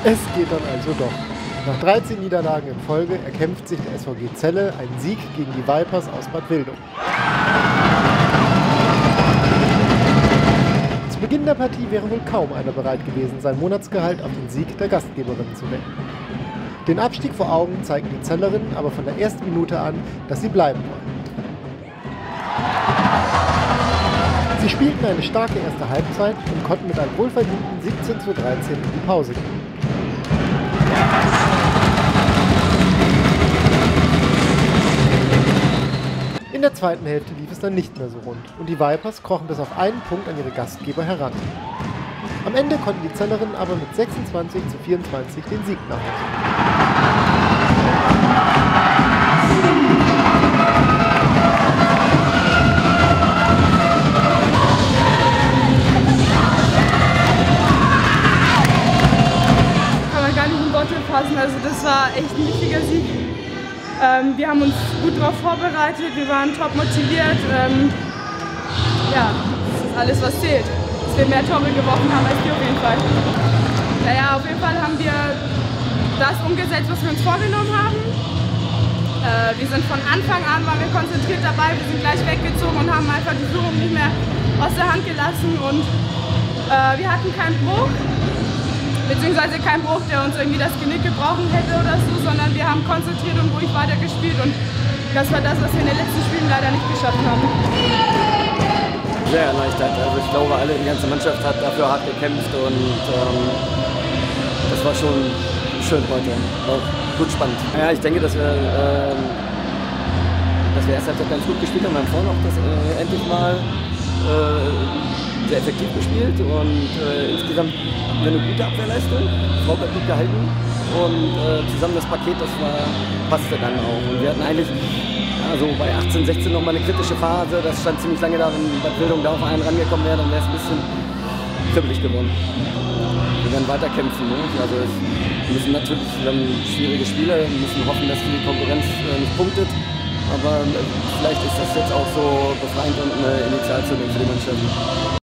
Es geht dann also doch. Nach 13 Niederlagen in Folge erkämpft sich der SVG Celle einen Sieg gegen die Vipers aus Bad Wildung. Zu Beginn der Partie wäre wohl kaum einer bereit gewesen, sein Monatsgehalt auf den Sieg der Gastgeberinnen zu wetten. Den Abstieg vor Augen zeigten die Zellerinnen aber von der ersten Minute an, dass sie bleiben wollen. Sie spielten eine starke erste Halbzeit und konnten mit einem wohlverdienten 17:13 in die Pause gehen. In der zweiten Hälfte lief es dann nicht mehr so rund und die Vipers krochen bis auf einen Punkt an ihre Gastgeber heran. Am Ende konnten die Zellerinnen aber mit 26:24 den Sieg nach Hause bringen. Kann man gar nicht in Worte fassen, also das war echt ein wichtiger Sieg. Wir haben uns gut darauf vorbereitet, wir waren top motiviert. Ja, das ist alles, was zählt. Dass wir mehr Tore geworfen haben als die auf jeden Fall. Naja, auf jeden Fall haben wir das umgesetzt, was wir uns vorgenommen haben. Wir sind von Anfang an, waren wir konzentriert dabei, wir sind gleich weggezogen und haben einfach die Führung nicht mehr aus der Hand gelassen. Und wir hatten keinen Bruch. Beziehungsweise kein Bruch, der uns irgendwie das Genick gebrochen hätte oder so, sondern wir haben konzentriert und ruhig weitergespielt und das war das, was wir in den letzten Spielen leider nicht geschafft haben. Sehr erleichtert, also ich glaube, die ganze Mannschaft hat dafür hart gekämpft und das war schon schön heute, auch gut spannend. Ja, ich denke, dass wir erst halbzeit ganz gut gespielt haben, wir haben vorhin auch das endlich mal sehr effektiv gespielt und insgesamt hatten wir eine gute Abwehrleistung. Frau hat gut gehalten und zusammen das Paket, passte dann auch. Und wir hatten eigentlich also bei 18, 16 noch mal eine kritische Phase, das stand ziemlich lange da, wenn Bad Wildung da auf einen rangekommen wäre, dann wäre es ein bisschen kribbelig geworden. Wir werden weiter kämpfen. Ne? Also wir müssen natürlich, wir haben schwierige Spiele, wir müssen hoffen, dass die Konkurrenz nicht punktet. Aber vielleicht ist das jetzt auch so befreiend und eine Initialzündung für die Mannschaft.